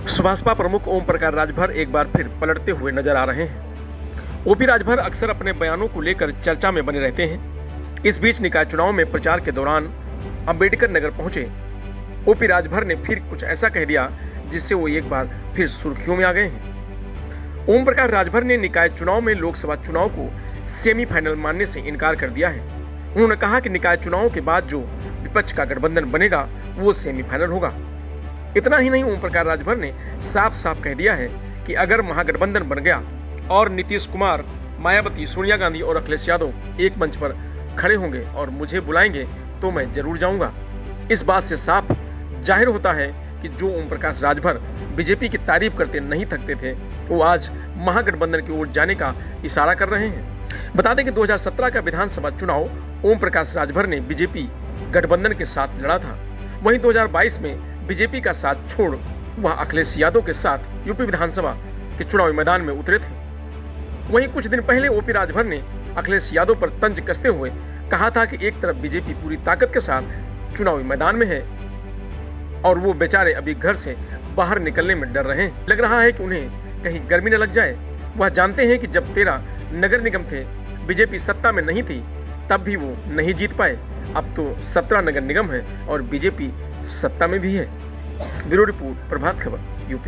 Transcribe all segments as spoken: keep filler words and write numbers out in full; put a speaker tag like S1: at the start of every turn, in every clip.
S1: सुभाषपा प्रमुख ओम प्रकाश राजभर एक बार फिर पलटते हुए नजर आ रहे हैं। ओपी राजभर अक्सर अपने बयानों को लेकर चर्चा में बने रहते हैं। इस बीच निकाय चुनाव में प्रचार के दौरान अंबेडकर नगर पहुंचे ओपी राजभर ने फिर कुछ ऐसा कह दिया जिससे वो एक बार फिर सुर्खियों में आ गए हैं। ओम प्रकाश राजभर ने निकाय चुनाव में लोकसभा चुनाव को सेमीफाइनल मानने से इनकार कर दिया है। उन्होंने कहा कि निकाय चुनाव के बाद जो विपक्ष का गठबंधन बनेगा वो सेमीफाइनल होगा। इतना ही नहीं, ओम प्रकाश राजभर ने साफ साफ कह दिया है कि अगर महागठबंधन बन गया और नीतीश कुमार, मायावती, सोनिया गांधी और अखिलेश यादव एक मंच पर खड़े होंगे और मुझे बुलाएंगे तो मैं जरूर जाऊंगा। इस बात से साफ जाहिर होता है कि जो ओम प्रकाश राजभर बीजेपी की तारीफ करते नहीं थकते थे, वो आज महागठबंधन की ओर जाने का इशारा कर रहे हैं। बता दें कि दो हज़ार सत्रह का विधानसभा चुनाव ओम प्रकाश राजभर ने बीजेपी गठबंधन के साथ लड़ा था। वहीं दो हज़ार बाईस में बीजेपी का साथ छोड़ वह अखिलेश यादव के साथ यूपी विधानसभा के चुनावी मैदान में उतरे थे। वहीं कुछ दिन पहले ओपी राजभर ने अखिलेश यादव पर तंज कसते हुए कहा था कि एक तरफ बीजेपी पूरी ताकत के साथ चुनावी मैदान में है और वो बेचारे अभी घर से बाहर निकलने में डर रहे हैं। लग रहा है कि उन्हें कहीं गर्मी न लग जाए। वह जानते हैं कि जब तेरह नगर निगम थे, बीजेपी सत्ता में नहीं थी, तब भी वो नहीं जीत पाए। अब तो सत्रह नगर निगम है और बीजेपी सत्ता में भी है। Bureau report, Prabhat Khabar, UP.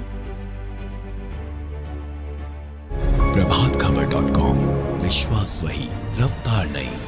S2: Prabhat Khabar dot com, विश्वास वही, रफ्तार नहीं।